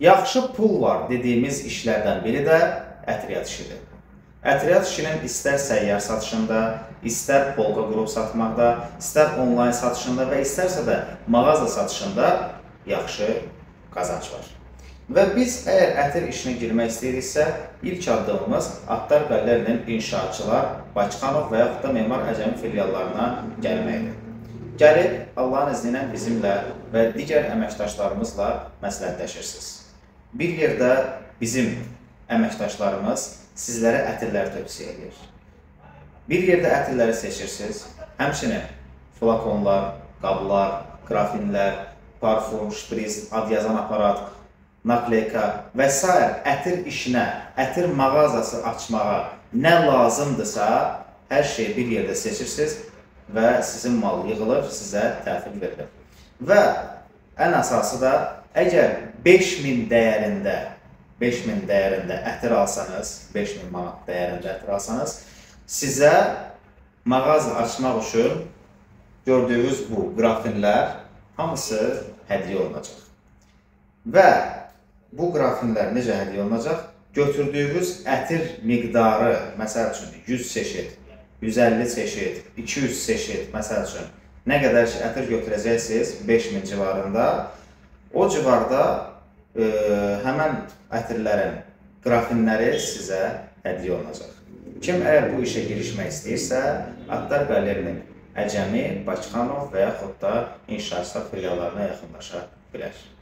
Yaxşı pul var dediyimiz işlərdən biri də ətriyyat işidir. Ətriyyat işinin istər səyyar satışında, istər polka qrup satmaqda, istər onlayn satışında və istərsə də mağaza satışında yaxşı qazanc var. Və biz əgər ətir işinə girmək istəyiriksə, ilk addımımız Attar Qalerinin İnşaatçılar, Bakıxanov və yaxud da Memar Əcəmi filiallarına gəlməkdir. Gəlib Allahın izni ilə bizimlə və digər əməkdaşlarımızla məsləhətləşirsiniz. Bir yerdə bizim əməkdaşlarımız sizlərə ətirləri tövsiyə edir. Bir yerdə ətirləri seçirsiniz, həmçinin flakonlar, qablar, grafinlər, parfum, şpriz, ad yazan aparat, nakleyka və s. ətir işinə, ətir mağazası açmağa nə lazımdırsa, hər şeyi bir yerdə seçirsiniz və sizin mal yığılır, sizə təhvil verilir. Və ən əsası da, əgər 5000 dəyərində ətir alsanız, 5000 manat dəyərində ətir alsanız, sizə mağaza açmaq üçün gördüyünüz bu qrafinlər hamısı hədiyyə olunacaq. Və bu qrafinlər necə hədiyyə olunacaq? Götürdüyünüz ətir miqdarı, məsəl üçün 100 çeşid, 150 çeşid, 200 çeşid, məsəl üçün nə qədər ki ətir götürəcəksiniz 5000 civarında, o civarda həmən ətirlərin qrafinləri sizə hədiyyə olunacaq. Kim əgər bu işə girişmək istəyirsə, Attar Qalerinin Əcəmi, Bakıxanov və yaxud da İnşaatçılar filiallarına yaxınlaşa bilər.